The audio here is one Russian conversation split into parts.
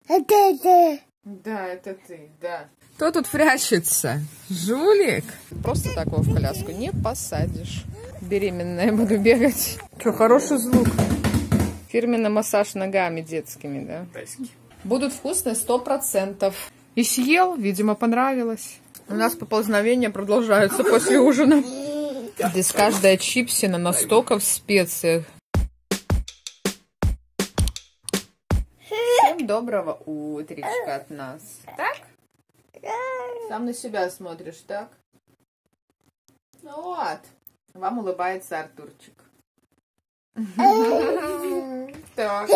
Это ты. Да, это ты, да. Кто тут прячется? Жулик? Просто так его в коляску не посадишь. Беременная буду бегать. Что, хороший звук. Фирменный массаж ногами детскими, да? Тайский. Будут вкусные 100%. И съел, видимо, понравилось. У нас поползновения продолжаются после ужина. Здесь каждая чипсина настолько в специях. Всем доброго утречка от нас. Так? Сам на себя смотришь, так? Ну вот. Вам улыбается Артурчик. Так.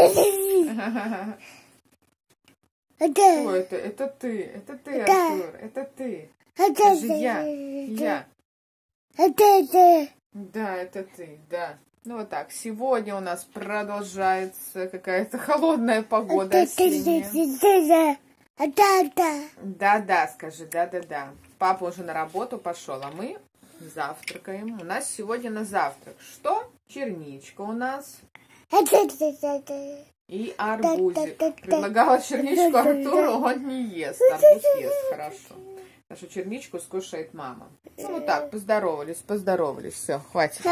Кто это? Это ты. Это ты, Артур. Это ты. Это же я. Это ты. Да, это ты, да. Ну вот так. Сегодня у нас продолжается какая-то холодная погода осенняя. Да-да, скажи, да-да-да. Папа уже на работу пошел, а мы завтракаем. У нас сегодня на завтрак что? Черничка у нас. И арбузик. Предлагала черничку Артуру, он не ест. Арбуз ест, хорошо. Нашу черничку скушает мама. Ну вот так, поздоровались. Все, хватит.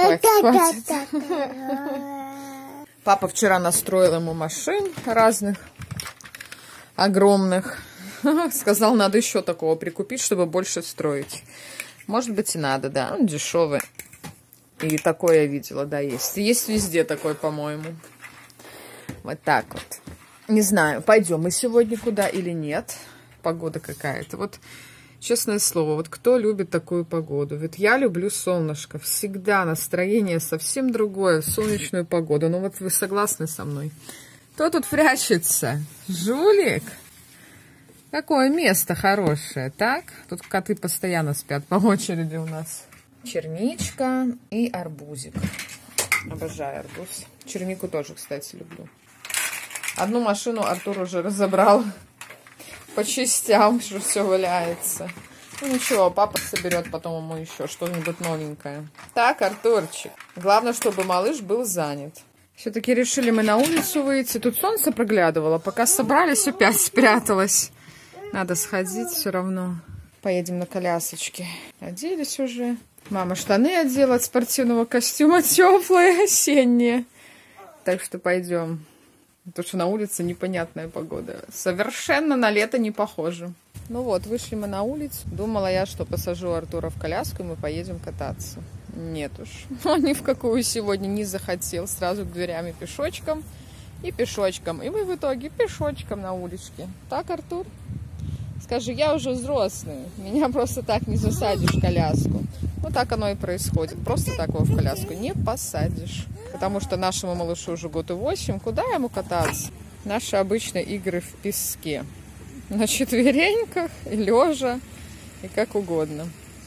Папа вчера настроил ему машин разных, огромных. Сказал, надо еще такого прикупить, чтобы больше строить. Может быть, и надо, да. Он дешевый. И такое я видела, да, есть. Есть везде такой, по-моему. Вот так вот. Не знаю, пойдем мы сегодня куда или нет. Погода какая-то. Вот, честное слово, вот кто любит такую погоду? Ведь я люблю солнышко. Всегда настроение совсем другое в солнечную погоду. Ну вот вы согласны со мной? Кто тут прячется? Жулик? Какое место хорошее, так? Тут коты постоянно спят по очереди у нас. Черничка и арбузик. Обожаю арбуз. Чернику тоже, кстати, люблю. Одну машину Артур уже разобрал по частям, что все валяется. Ну ничего, папа соберет потом ему еще что-нибудь новенькое. Так, Артурчик. Главное, чтобы малыш был занят. Все-таки решили мы на улицу выйти. Тут солнце проглядывало. Пока собрались, опять спряталось. Надо сходить все равно. Поедем на колясочке. Оделись уже. Мама штаны одела от спортивного костюма. Теплые, осенние. Так что пойдем. Потому что на улице непонятная погода. Совершенно на лето не похоже. Ну вот, вышли мы на улицу. Думала я, что посажу Артура в коляску, и мы поедем кататься. Нет уж. Он ни в какую сегодня не захотел. Сразу к дверям и пешочком. И пешочком. И мы в итоге пешочком на уличке. Так, Артур? Скажи, я уже взрослый. Меня просто так не засадишь в коляску. Вот так оно и происходит. Просто так его в коляску не посадишь. Потому что нашему малышу уже 1 год. Куда ему кататься? Наши обычные игры в песке. На четвереньках, и лежа, и как угодно.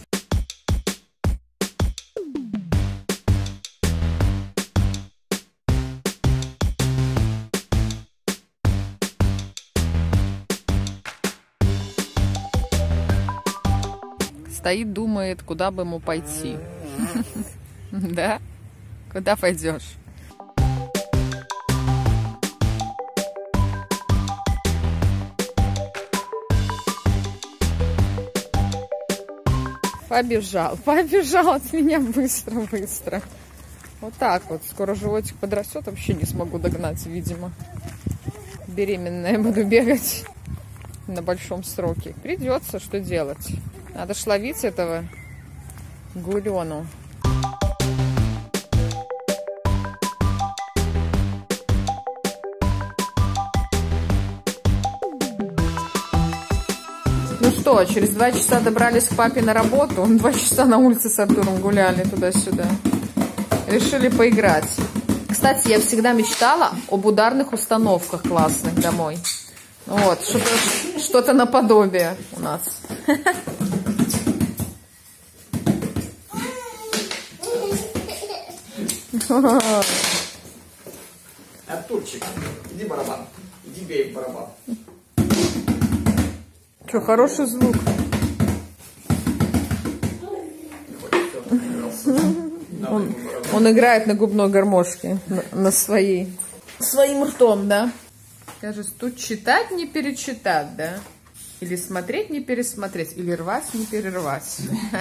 Стоит, думает, куда бы ему пойти. Да? Куда пойдешь? Побежал от меня быстро. Вот так вот. Скоро животик подрастет, вообще не смогу догнать, видимо. Беременная буду бегать на большом сроке. Придется, что делать. Надо ж ловить этого гулену. Ну что, через 2 часа добрались к папе на работу. 2 часа на улице с Артуром гуляли туда-сюда. Решили поиграть. Кстати, я всегда мечтала об ударных установках классных домой. Вот, что-то наподобие у нас. Артурчик, иди барабан. Иди бей барабан. Что, хороший звук. Он играет на губной гармошке, на своей. Своим ртом, да? Скажешь, тут читать не перечитать, да? Или смотреть не пересмотреть, или рвать не перервать.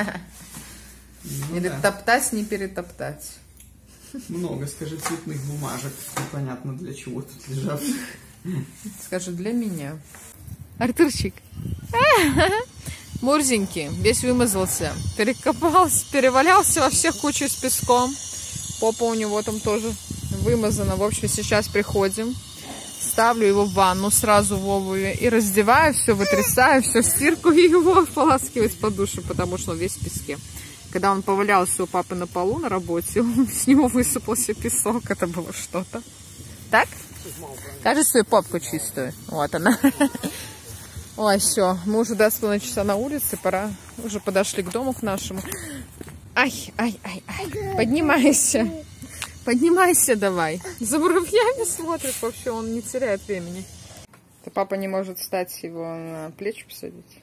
Или топтать не перетоптать. Много, скажи, цветных бумажек. Непонятно для чего тут лежат. Скажи, для меня. Артурчик. Мурзенький, весь вымазался. Перекопался, перевалялся во всех кучу с песком. Попа у него там тоже вымазана. В общем, сейчас приходим. Ставлю его в ванну сразу в обуви и раздеваю, все вытрясаю, все в стирку и его поласкивать по душу, потому что он весь в песке. Когда он повалялся у папы на полу на работе, с него высыпался песок. Это было что-то. Так? Кажи свою попку чистую. Вот она. Ой, все. Мы уже 2,5 часа на улице. Пора. Уже подошли к дому, к нашему. Ай, ай, ай, ай. Поднимайся. Поднимайся давай. За муравьями смотрит. Вообще он не теряет времени. То папа не может встать, его на плечи посадить.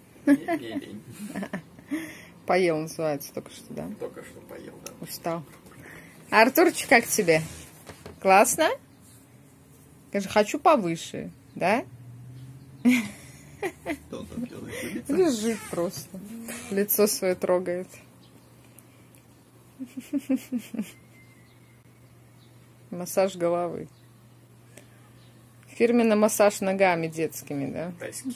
Поел, называется, только что, да? Только что поел, да. Устал. Артурчик, как тебе? Классно? Скажи, хочу повыше, да? Что там делает? Лежит просто. Лицо свое трогает. Массаж головы. Фирменный массаж ногами детскими, да? Тайский.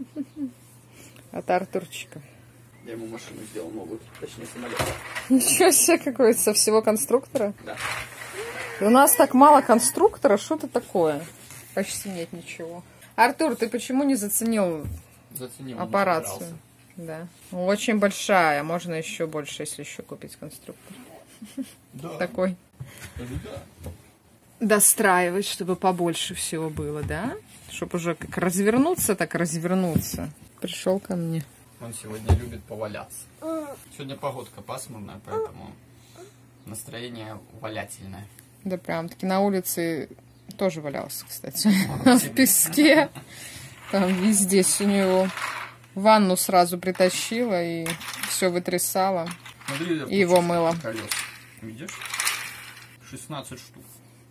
От Артурчика. Я ему машину сделал новую, точнее самолет. Ничего себе, какой-то со всего конструктора. Да. И у нас так мало конструктора, что-то такое. Почти нет ничего. Артур, ты почему не заценил аппарацию? Да. Очень большая, можно еще больше, если еще купить конструктор. Да. Такой. Да. Достраивать, чтобы побольше всего было, да? Чтобы уже как развернуться, так развернуться. Пришел ко мне. Он сегодня любит поваляться. Сегодня погодка пасмурная, поэтому настроение валятельное. Да прям таки на улице тоже валялся, кстати. В песке. Там везде у него. Ванну сразу притащила и все вытрясала. Смотри, и его мыла. Колес. Видишь? 16 штук.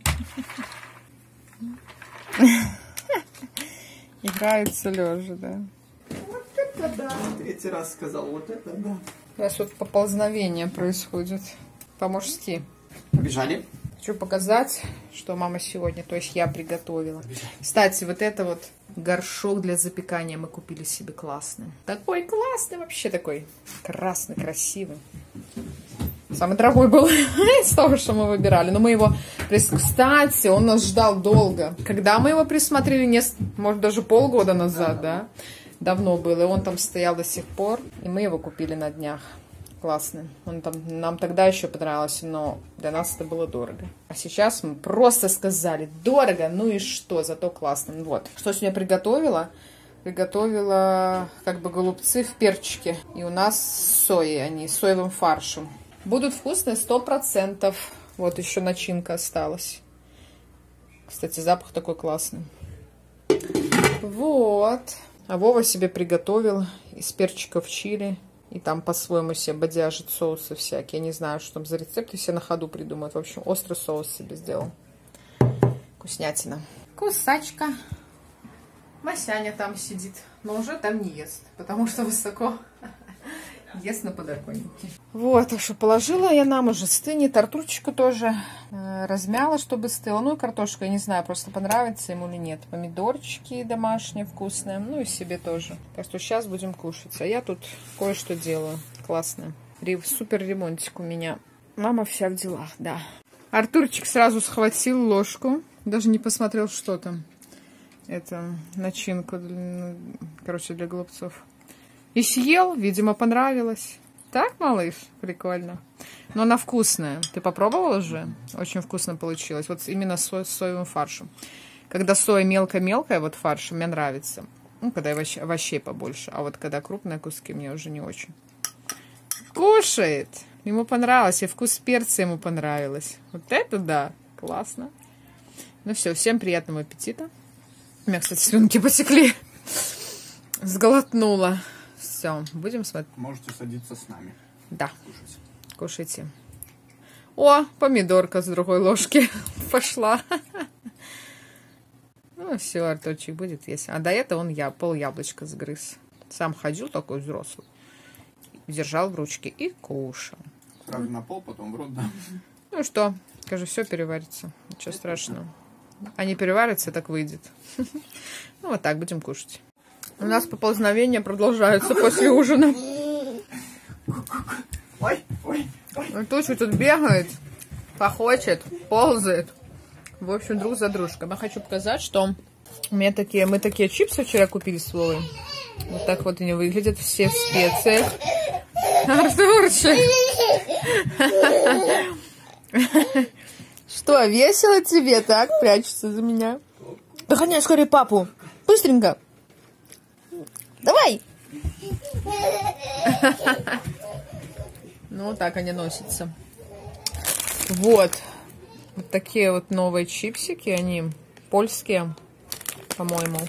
Играется лежа, да. Вот это да. Третий раз сказал, вот это да. У нас вот поползновение происходит. По-мужски. Побежали. Хочу показать, что мама сегодня, то есть я приготовила. Кстати, вот это вот горшок для запекания мы купили себе классный. Такой классный, вообще такой красный, красивый. Самый дорогой был из того, что мы выбирали. Но мы его... Кстати, он нас ждал долго. Когда мы его присмотрели, может, даже полгода назад, да? Давно было. И он там стоял до сих пор. И мы его купили на днях. Классный. Он там, нам тогда еще понравился, но для нас это было дорого. А сейчас мы просто сказали, дорого, ну и что, зато классно. Вот. Что сегодня приготовила? Приготовила как бы голубцы в перчике. И у нас сои, они с соевым фаршем. Будут вкусные 100%. Вот еще начинка осталась. Кстати, запах такой классный. Вот. А Вова себе приготовил из перчиков чили. И там по-своему себе бодяжит соусы всякие. Я не знаю, что там за рецепты, все на ходу придумают. В общем, острый соус себе сделал. Вкуснятина. Кусачка. Масяня там сидит. Но уже там не ест. Потому что высоко ест на подоконнике. Вот, так что положила я нам, уже стынет. Артурчику тоже размяла, чтобы стыло. Ну и картошку, я не знаю, просто понравится ему или нет. Помидорчики домашние, вкусные. Ну и себе тоже. Так что сейчас будем кушать. А я тут кое-что делаю. Классно. Супер ремонтик у меня. Мама вся в делах, да. Артурчик сразу схватил ложку. Даже не посмотрел, что там. Это начинка, короче, для голубцов. И съел, видимо, понравилось. Так, малыш? Прикольно. Но она вкусная. Ты попробовала уже? Очень вкусно получилось. Вот именно с соевым фаршем. Когда соя мелко-мелкая, вот фарш, мне нравится. Ну, когда овощей побольше. А вот когда крупные куски, мне уже не очень. Кушает. Ему понравилось. И вкус перца ему понравилось. Вот это да. Классно. Ну все, всем приятного аппетита. У меня, кстати, слюнки потекли. Сглотнула. Все, будем смотреть. Можете садиться с нами. Да. Кушать. Кушайте. О, помидорка с другой ложки пошла. Ну, все, Артурчик будет есть. А до этого он пол яблочка сгрыз. Сам ходил такой взрослый. Держал в ручке и кушал. Сразу на пол, потом в рот, да. Ну что, скажи, все переварится. Ничего страшного. А не переварится, так выйдет. Ну, вот так будем кушать. У нас поползновения продолжаются после ужина. Ой, ой, ой. Артурчик тут бегает, похочет, ползает. В общем, друг за дружкой. Я хочу показать, что мы такие чипсы вчера купили с Вовой. Вот так вот они выглядят, все в специях. Артурчик! Что, весело тебе так прячется за меня? Догоняй скорее папу. Быстренько. Давай. Ну, так они носятся. Вот. Вот такие вот новые чипсики. Они польские, по-моему.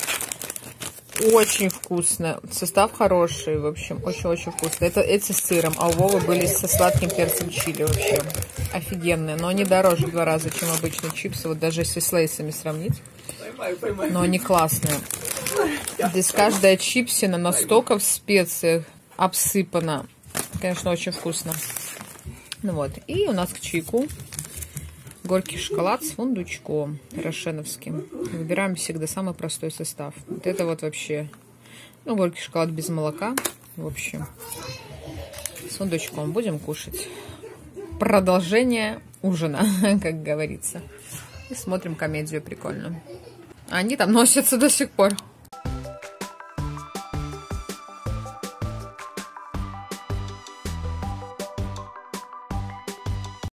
Очень вкусно. Состав хороший, в общем. Очень-очень вкусно. Это эти с сыром, а у Вовы были со сладким перцем чили вообще. Офигенные. Но они дороже в 2 раза, чем обычные чипсы. Вот даже если с лейсами сравнить. Поймай. Но они классные. Здесь каждая чипсина настолько в специях обсыпана. Конечно, очень вкусно. Ну вот. И у нас к чайку горький шоколад с фундучком рошеновским. Выбираем всегда самый простой состав. Вот это вот вообще... Ну, горький шоколад без молока. В общем, с фундучком будем кушать. Продолжение ужина, как говорится. И смотрим комедию прикольную. Они там носятся до сих пор.